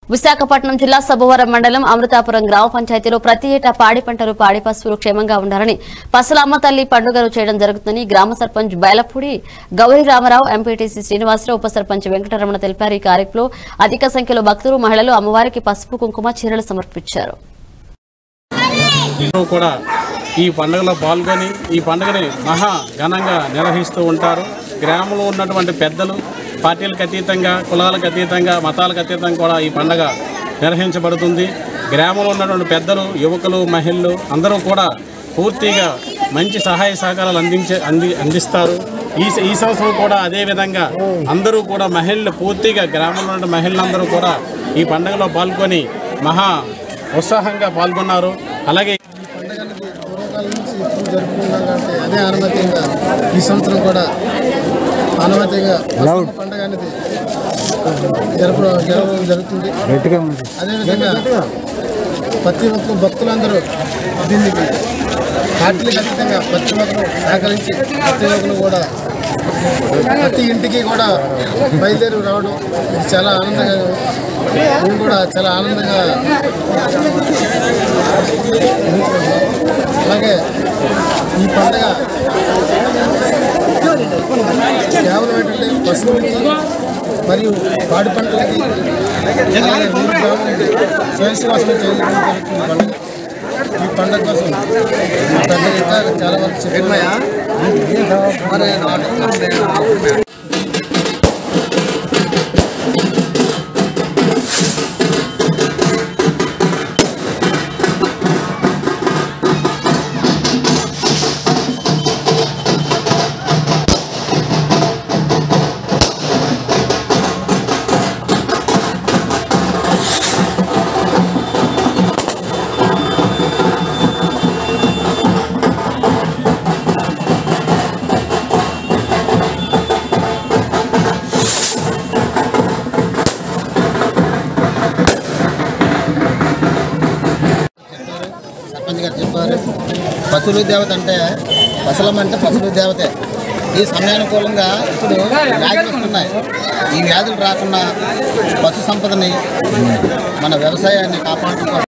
విశాఖపట్నం జిల్లా సబ్బవరం మండలం అమృతాపురం గ్రామ పంచాయతీలో ప్రతి ఏటా పాడి పంటలు పాడి పశువులు క్షేమంగా ఉండాలని పశుల అమ్మ తల్లి పండుగలు చేయడం జరుగుతుందని గ్రామ సర్పంచ్ బైలపూడి గౌరీ రామారావు, ఎంపీటీసీ శ్రీనివాసరావు, ఉప సర్పంచ్ వెంకటరమణ తెలిపారు. ఈ కార్యక్రమంలో అధిక సంఖ్యలో భక్తులు, మహిళలు అమ్మవారికి పసుపు, కుంకుమ, చీరలు సమర్పించారు. ఈ పండుగలో పాల్గొని ఈ పండుగని మహా ఘనంగా నిర్వహిస్తూ ఉంటారు. గ్రామంలో ఉన్నటువంటి పెద్దలు పార్టీలకు అతీతంగా, కులాలకు అతీతంగా, మతాలకు అతీతంగా కూడా ఈ పండుగ నిర్వహించబడుతుంది. గ్రామంలో ఉన్నటువంటి పెద్దలు, యువకులు, మహిళలు అందరూ కూడా పూర్తిగా మంచి సహాయ సహకారాలు అందిస్తారు. ఈ సంవత్సరం కూడా అదేవిధంగా అందరూ కూడా మహిళలు పూర్తిగా గ్రామంలో ఉన్న మహిళలందరూ కూడా ఈ పండుగలో పాల్గొని మహా ఉత్సాహంగా పాల్గొన్నారు. అలాగే అదే ఆనందంగా ఈ సంవత్సరం కూడా ఆనందంగా పండుగ అనేది జరపడం జరుగుతుంది. అదేవిధంగా ప్రతి ఒక్క భక్తులందరూ దీనికి పార్టీలకు అతీతంగా ప్రతి ఒక్కరు సహకరించి ప్రతి ఒక్కరు కూడా ప్రతి ఇంటికి కూడా బయలుదేరి రావడం ఇది చాలా ఆనందంగా, మేము కూడా చాలా ఆనందంగా. అలాగే ఈ పండుగ కేవలం ఏంటంటే పశువులకి మరియు పాడి పంటలకి స్వయంసేవాసం చేయడం జరుగుతుంది. ఈ పండుగ కోసం పెద్దగా చాలా వరకు చెప్పాయా. చెప్పారు. పశువుల దేవత అంటే పశులం అంటే పశువుల దేవతే. ఈ సమయానుకూలంగా ఇప్పుడు వ్యాధులు వస్తున్నాయి. ఈ వ్యాధులు రాకుండా పశు సంపదని, మన వ్యవసాయాన్ని కాపాడుకోవాలి.